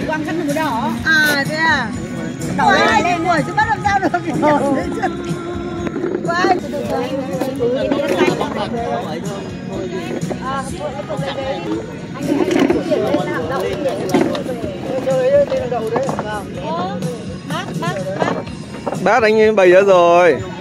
quăng sẵn màu đỏ. À thế à? Đỏ ai lên ngồi chứ bắt làm sao được. Có ai từ từ từ. Bát anh bày ra rồi.